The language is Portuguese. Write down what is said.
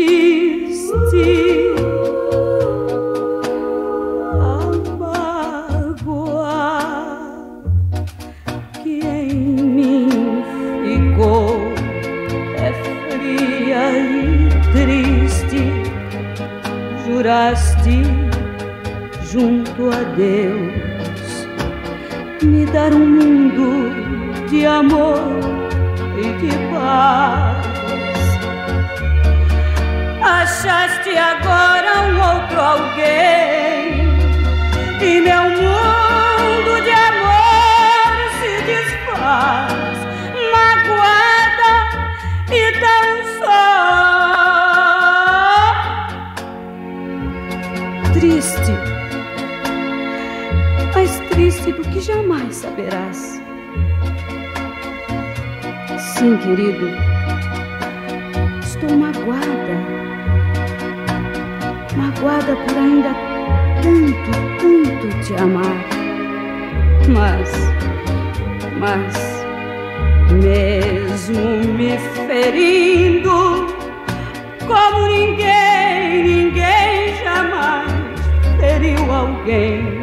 triste. A mágoa que em mim ficou é fria e triste. Juraste junto a Deus me dar um mundo de amor e de paz. Achaste agora um outro alguém e meu mundo de amor se desfaz, magoada e tão só. Triste, mais triste do que jamais saberás. Sim, querido, estou magoada, magoada por ainda tanto, tanto te amar. Mas, mesmo me ferindo, como ninguém jamais feriu alguém.